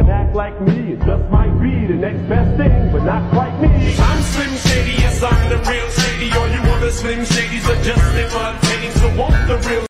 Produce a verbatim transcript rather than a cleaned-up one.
can act like me. It just might be the next best thing, but not quite me. I'm Slim Shady, yes I'm the real Shady. All you other Slim Shadys are just imitating, so won't the real